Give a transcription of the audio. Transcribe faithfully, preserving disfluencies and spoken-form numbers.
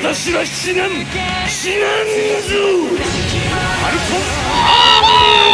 私は死なん死なんぞ。アルコ